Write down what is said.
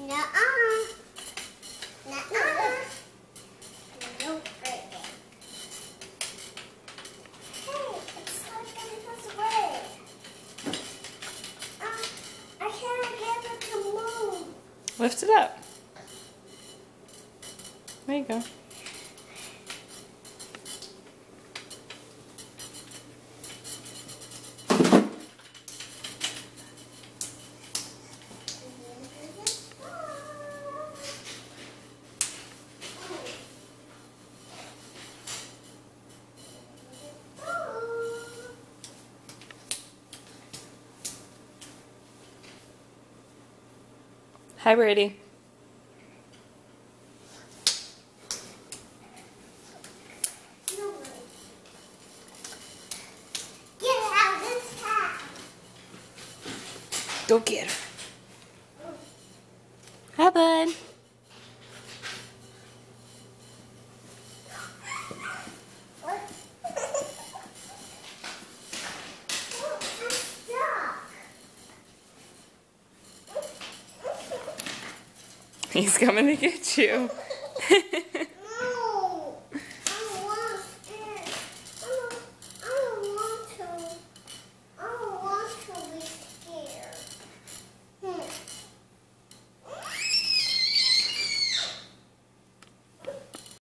Nuh-uh. Nuh-uh. No breaking. Hey, it's not going this way. I can't get it to move. Lift it up. There you go. Hi, Brady. Get out of this cat. Go get her. Hi, bud. He's coming to get you.